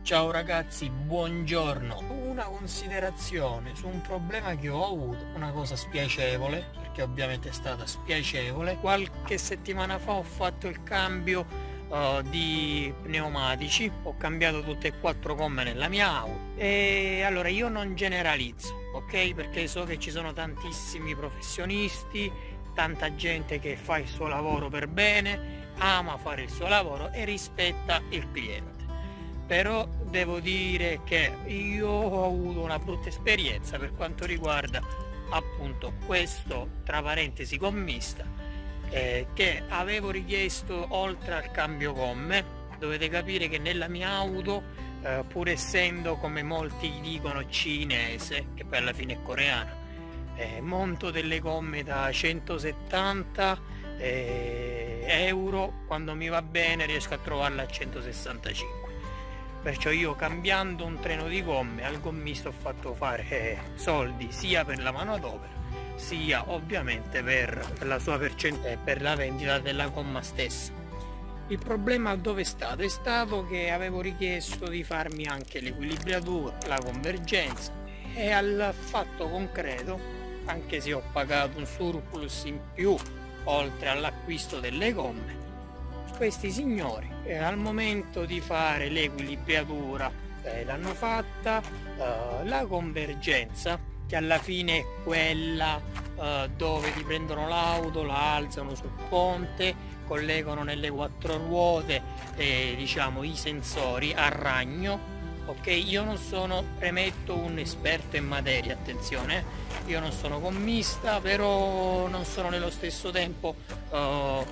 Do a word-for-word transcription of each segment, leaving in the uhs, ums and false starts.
Ciao ragazzi, buongiorno. Una considerazione su un problema che ho avuto, una cosa spiacevole, perché ovviamente è stata spiacevole. Qualche settimana fa ho fatto il cambio uh, di pneumatici, ho cambiato tutte e quattro gomme nella mia auto. E allora io non generalizzo, ok? Perché so che ci sono tantissimi professionisti, tanta gente che fa il suo lavoro per bene, ama fare il suo lavoro e rispetta il cliente. Però devo dire che io ho avuto una brutta esperienza per quanto riguarda appunto questo, tra parentesi, gommista, eh, che avevo richiesto oltre al cambio gomme. Dovete capire che nella mia auto, eh, pur essendo, come molti dicono, cinese, che poi alla fine è coreana, eh, monto delle gomme da centosettanta eh, euro, quando mi va bene riesco a trovarla a centosessantacinque. Perciò io, cambiando un treno di gomme al gommista, ho fatto fare eh, soldi sia per la manodopera sia ovviamente per, per la sua percentuale, per la vendita della gomma stessa. Il problema dove è stato? È stato che avevo richiesto di farmi anche l'equilibratura, la convergenza, e al fatto concreto, anche se ho pagato un surplus in più oltre all'acquisto delle gomme, questi signori eh, al momento di fare l'equilibratura eh, l'hanno fatta, eh, la convergenza, che alla fine è quella eh, dove ti prendono l'auto, la alzano sul ponte, collegano nelle quattro ruote eh, diciamo i sensori a ragno. Ok, io non sono, premetto, un esperto in materia, attenzione, io non sono gommista, però non sono nello stesso tempo uh,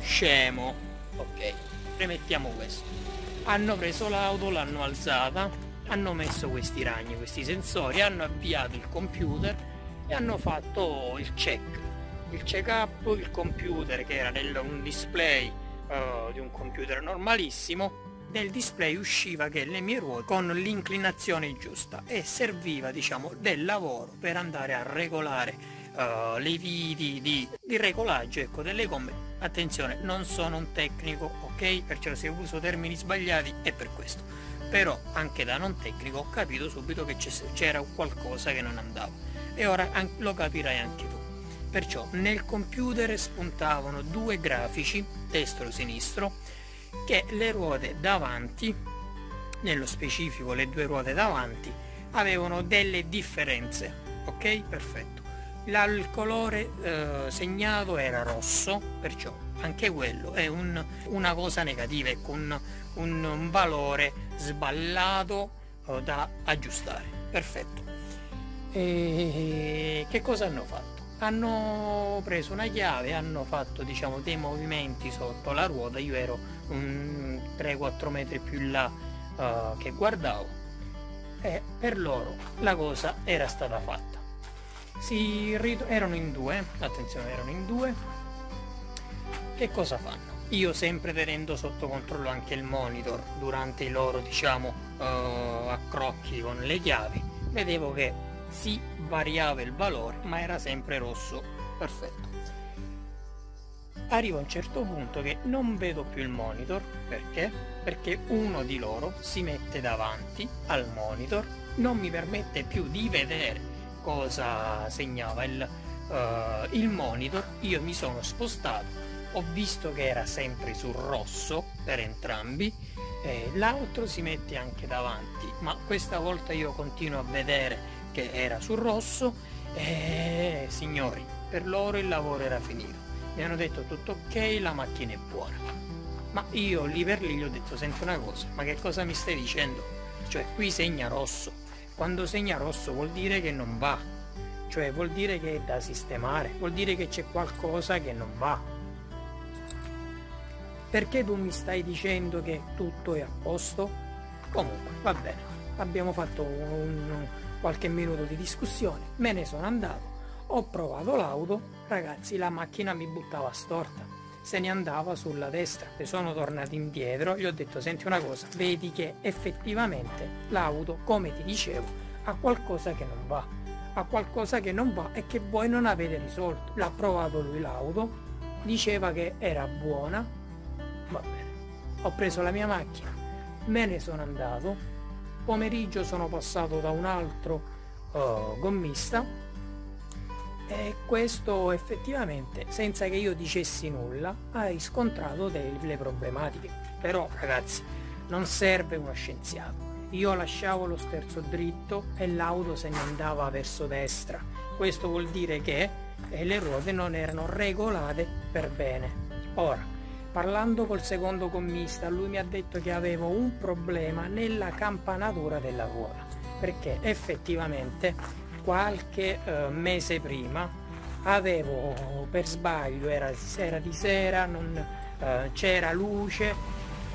scemo. Ok, premettiamo questo. Hanno preso l'auto, l'hanno alzata, hanno messo questi ragni, questi sensori, hanno avviato il computer e hanno fatto il check. Il check up, il computer, che era nel, un display uh, di un computer normalissimo, nel display usciva che le mie ruote con l'inclinazione giusta, e serviva, diciamo, del lavoro per andare a regolare uh, le viti di, di regolaggio, ecco, delle gomme. Attenzione, non sono un tecnico, ok? Perciò se uso termini sbagliati è per questo. Però anche da non tecnico ho capito subito che c'era qualcosa che non andava, e ora lo capirai anche tu. Perciò nel computer spuntavano due grafici, destro-sinistro, che le ruote davanti, nello specifico le due ruote davanti, avevano delle differenze. Ok? Perfetto. La, il colore eh, segnato era rosso, perciò anche quello è un, una cosa negativa, ecco, un, un, un valore sballato eh, da aggiustare. Perfetto. E che cosa hanno fatto? Hanno preso una chiave, hanno fatto, diciamo, dei movimenti sotto la ruota. Io ero un tre quattro metri più in là uh, che guardavo, e per loro la cosa era stata fatta. Si erano in due, attenzione, erano in due. Che cosa fanno? Io, sempre tenendo sotto controllo anche il monitor durante i loro, diciamo, uh, accrocchi con le chiavi, vedevo che si variava il valore ma era sempre rosso. Perfetto. Arrivo a un certo punto che non vedo più il monitor. Perché? Perché uno di loro si mette davanti al monitor, non mi permette più di vedere cosa segnava il, uh, il monitor. Io mi sono spostato, ho visto che era sempre sul rosso per entrambi, eh, l'altro si mette anche davanti, ma questa volta io continuo a vedere che era sul rosso. E signori, per loro il lavoro era finito, mi hanno detto tutto ok, la macchina è buona. Ma io lì per lì gli ho detto: senti una cosa, ma che cosa mi stai dicendo? Cioè, qui segna rosso, quando segna rosso vuol dire che non va, cioè vuol dire che è da sistemare, vuol dire che c'è qualcosa che non va. Perché tu mi stai dicendo che tutto è a posto? Comunque, va bene, abbiamo fatto un, qualche minuto di discussione, me ne sono andato, ho provato l'auto, ragazzi, la macchina mi buttava storta, se ne andava sulla destra. E sono tornato indietro, gli ho detto: senti una cosa, vedi che effettivamente l'auto, come ti dicevo, ha qualcosa che non va, ha qualcosa che non va e che voi non avete risolto. L'ha provato lui l'auto, diceva che era buona, va bene, ho preso la mia macchina, me ne sono andato, pomeriggio sono passato da un altro uh, gommista e questo effettivamente, senza che io dicessi nulla, ha riscontrato delle problematiche. Però ragazzi, non serve uno scienziato. Io lasciavo lo sterzo dritto e l'auto se ne andava verso destra. Questo vuol dire che eh, le ruote non erano regolate per bene. Ora, parlando col secondo gommista, lui mi ha detto che avevo un problema nella campanatura della ruota, perché effettivamente qualche eh, mese prima avevo per sbaglio, era, era di sera, non eh, c'era luce,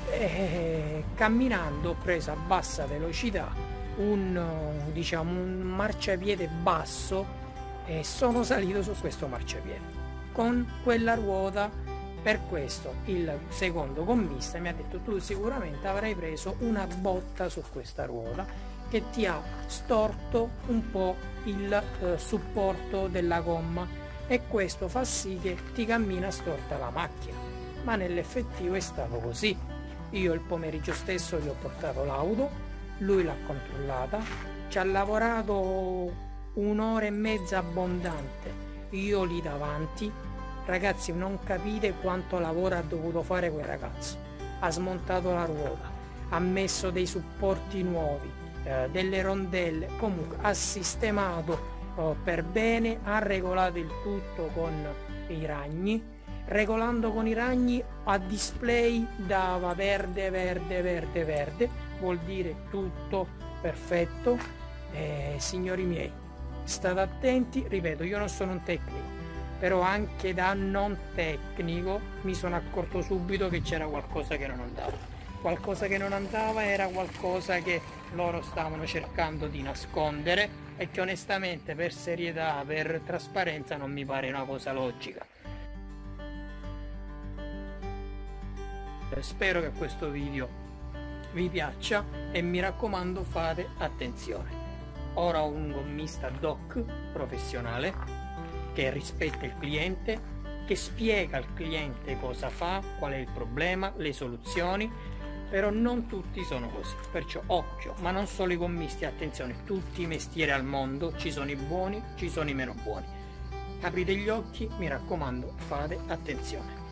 e camminando ho preso a bassa velocità un, diciamo, un marciapiede basso e sono salito su questo marciapiede con quella ruota. Per questo il secondo gommista mi ha detto: tu sicuramente avrai preso una botta su questa ruota che ti ha storto un po' il eh, supporto della gomma e questo fa sì che ti cammina storta la macchina. Ma nell'effettivo è stato così. Io il pomeriggio stesso gli ho portato l'auto, lui l'ha controllata, ci ha lavorato un'ora e mezza abbondante, io lì davanti. Ragazzi, non capite quanto lavoro ha dovuto fare quel ragazzo. Ha smontato la ruota, ha messo dei supporti nuovi, eh, delle rondelle, comunque ha sistemato eh, per bene, ha regolato il tutto con i ragni. Regolando con i ragni a display dava verde, verde, verde, verde, vuol dire tutto perfetto. Eh, signori miei, state attenti, ripeto, io non sono un tecnico, però anche da non tecnico mi sono accorto subito che c'era qualcosa che non andava. Qualcosa che non andava era qualcosa che loro stavano cercando di nascondere e che onestamente per serietà, per trasparenza non mi pare una cosa logica. Spero che questo video vi piaccia e mi raccomando fate attenzione. Ora ho un gommista doc professionale che rispetta il cliente, che spiega al cliente cosa fa, qual è il problema, le soluzioni, però non tutti sono così, perciò occhio. Ma non solo i gommisti, attenzione, tutti i mestieri al mondo, ci sono i buoni, ci sono i meno buoni. Aprite gli occhi, mi raccomando, fate attenzione.